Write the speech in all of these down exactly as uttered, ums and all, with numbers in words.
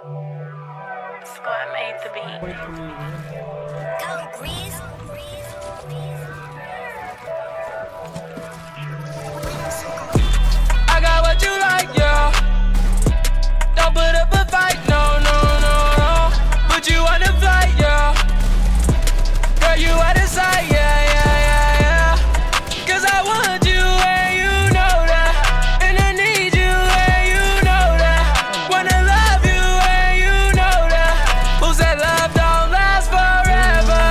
Squad made the beat. Go, Breeze. I got what you like, yeah. Don't put up a fight, no, no, no, no. Put you on the flight, yeah. Girl, you out of sight, yeah, yeah, yeah, yeah. Cause I want you and you know that. And I need you and you know that. Wanna love you and you know that. Who said love don't last forever?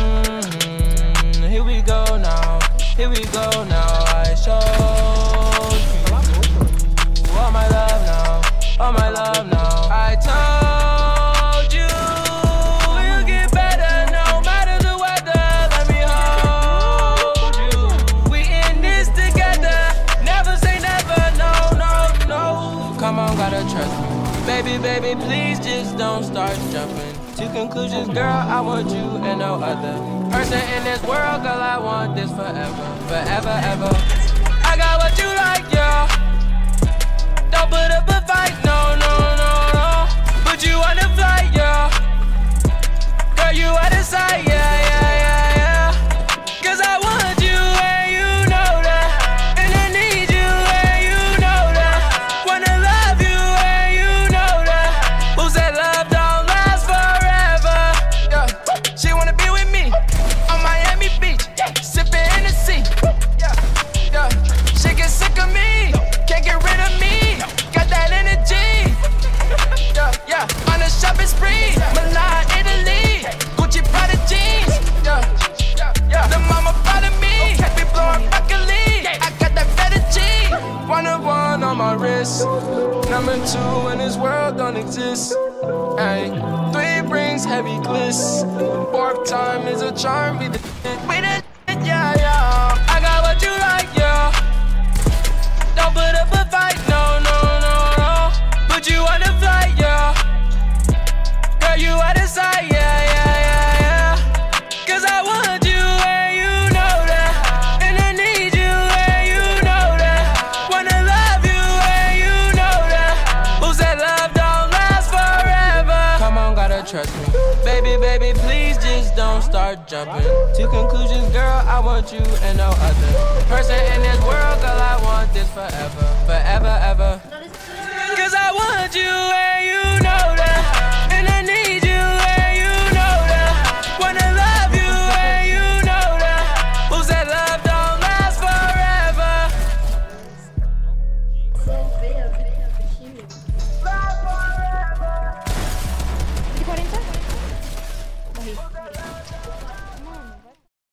Mm-hmm. Here we go now, here we go now. I showed you all my love now, all my love now. I told you you'll get better no matter the weather. Let me hold you. We in this together. Never say never, no, no, no. Come on, gotta trust me. Baby, baby, please just don't start jumping to conclusions, girl. I want you and no other person in this world, girl. I want this forever, forever, ever. I got what you like, yeah. Don't put up a fight, no, no, no, no. Put you on the flight, yeah. Girl, you out of sight, yeah, yeah, yeah, yeah. Cause I want you and you know that. And I need you and you know that. Wanna love you and you know that. Who said love don't last forever? Yeah. She wanna be with me on Miami Beach, sipping Hennessy. Yeah, yeah. She get sick of me, can't get rid of me. Got that energy. Yeah, yeah. On a shopping spree, Milan, Italy, Gucci, Prada jeans. Yeah, yeah, yeah. The mama proud of me, be blowing broccoli. I got that better G. One of one on my wrist, number two in this world don't exist. Ay, three brings heavy bliss. Fourth time is a charm. We the we the yeah, yeah. I got what you like, yeah. Don't put up a fight, no, no, no, no. Put you on the flight, yeah. Girl, you out of sight, yeah, yeah, yeah, yeah. Cause I want you and you know that. And I need you and you know that. Wanna love you and you know that. Who said love don't last forever? Come on, gotta trust me. Baby, baby, please just don't start jumping to conclusions, girl. I want you and no other person in this world, girl. I want this forever, forever, ever. Cause I want you